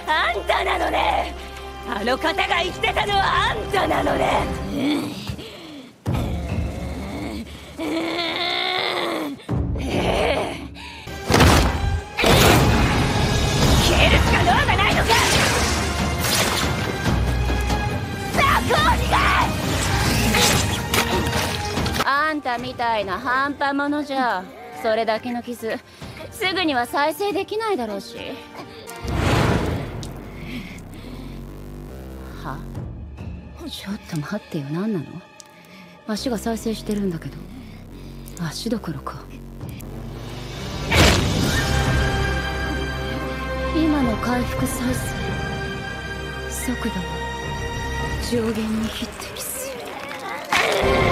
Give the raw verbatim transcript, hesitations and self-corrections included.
あんたなのね。あの方が言ってたのはあんたなのね。消えるしか能がないのか。さあこうにがあんたみたいな半端者じゃそれだけの傷すぐには再生できないだろうし。は？ちょっと待ってよ、何なの？足が再生してるんだけど。足どころか今の回復再生速度は上限に匹敵する。